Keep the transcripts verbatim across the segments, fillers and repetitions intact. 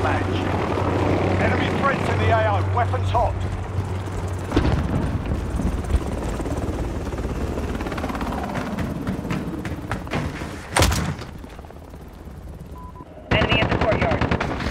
deathmatch. Enemy threats in the A O. Weapons hot. Enemy in the courtyard.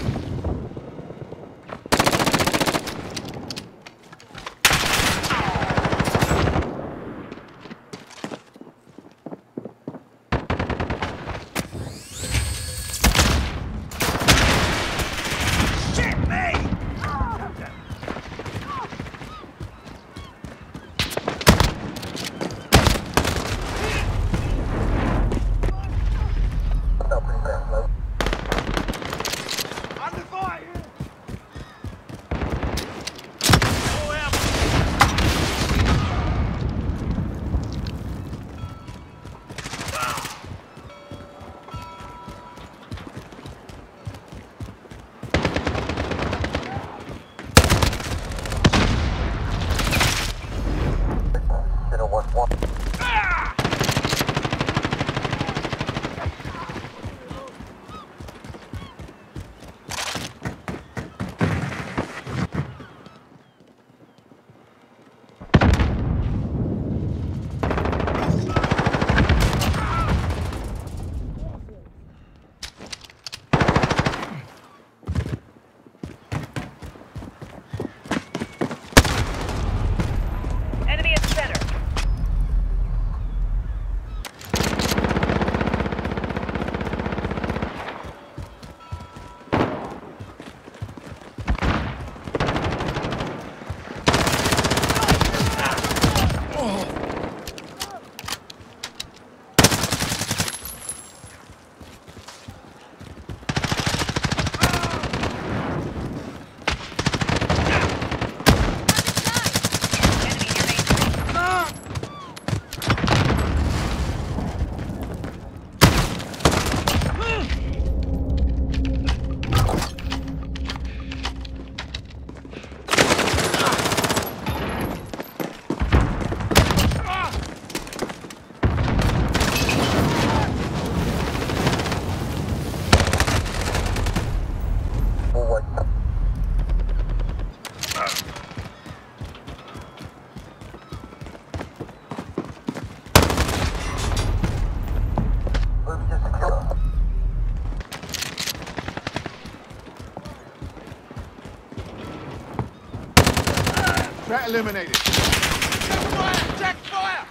Threat eliminated. Check fire! Check fire!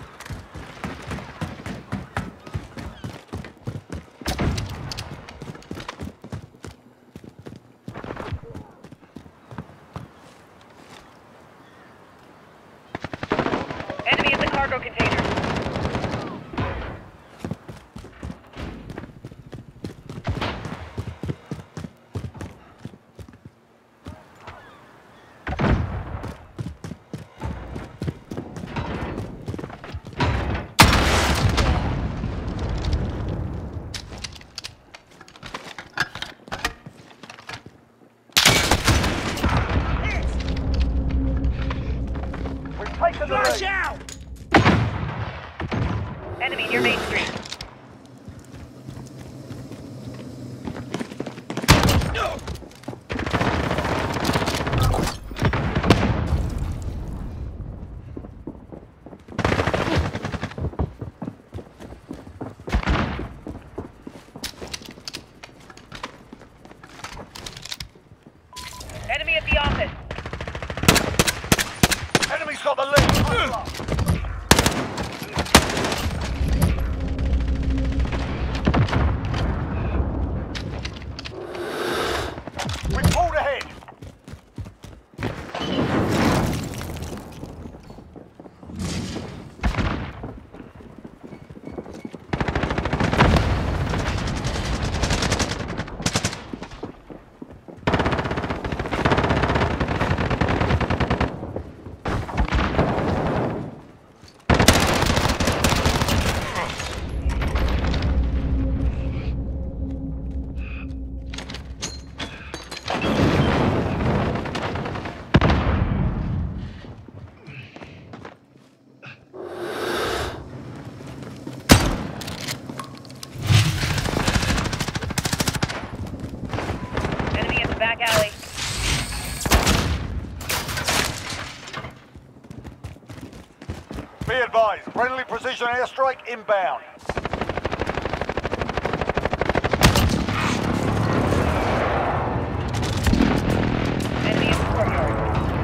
Enemy in the cargo container. Taken the Flash lead. out! Enemy near Main Street. Enemy at the office. Enemy's got the lead. We pulled ahead. Precision airstrike inbound. Enemy in the courtyard.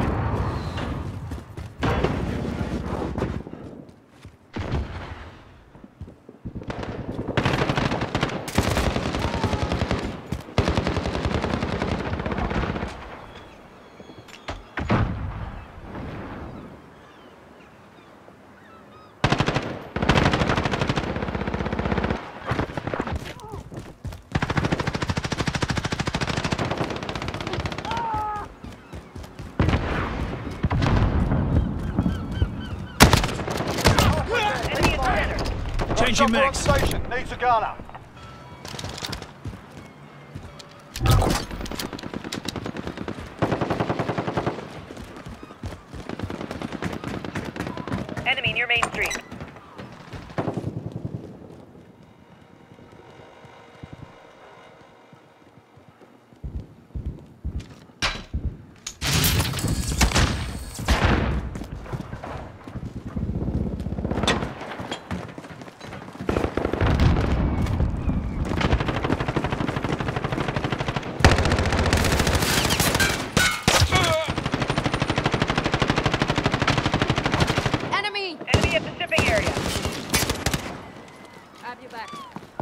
Enemy in the center. Changing Chopper on mags. station. Needs a gunner. Enemy near Main Street. Enemy! Enemy at the shipping area. Have you back.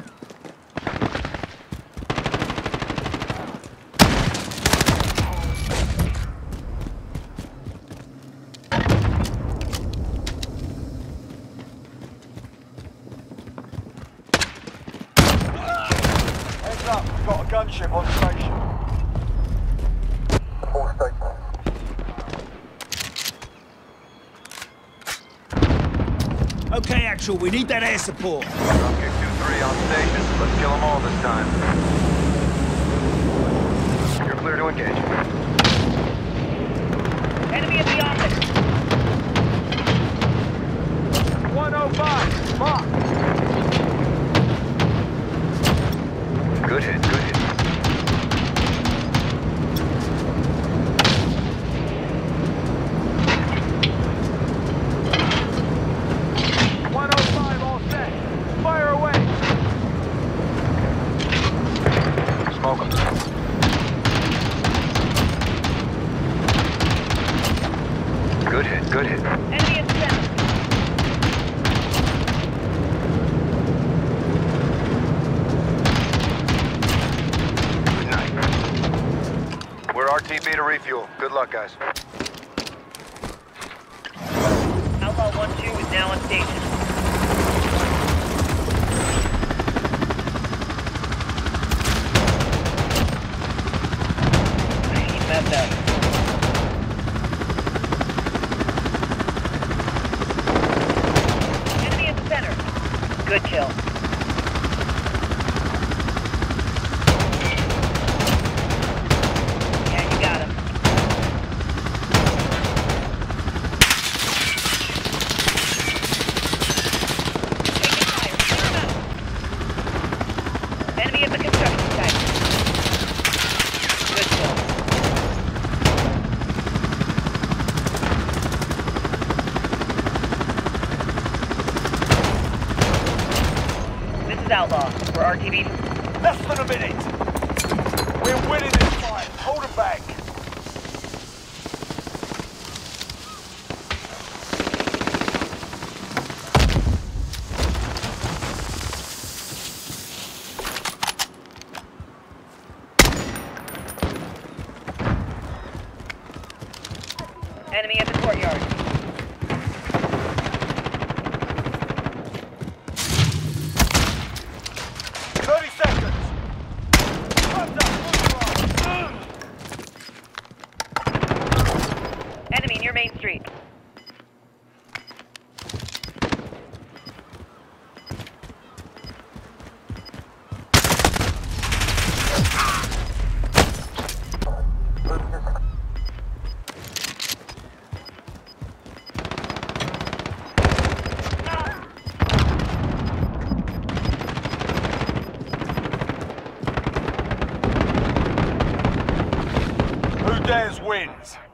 Heads up. We've got a gunship on station. All stations. Okay, Actual, we need that air support. Dropkick two three on station. Let's kill them all this time. You're clear to engage. Enemy at the office. one oh five. Mark. Good hit, good hit. one oh five all set. Fire away. Smoke them. Good hit, good hit. Enemy at the center. Good night. We're R T B to refuel. Good luck, guys. Outlaw one two is now on station. He messed up. Enemy at the center. Good kill. Yeah, you got him. Taking fire. Clear him out. Enemy at the construction site. Good kill. This is Outlaw. We're R T B. Less than a minute. We're winning this fight. Hold it back. Enemy at the courtyard. thirty seconds. Time's up. Move along. Enemy near Main Street. Who dares wins.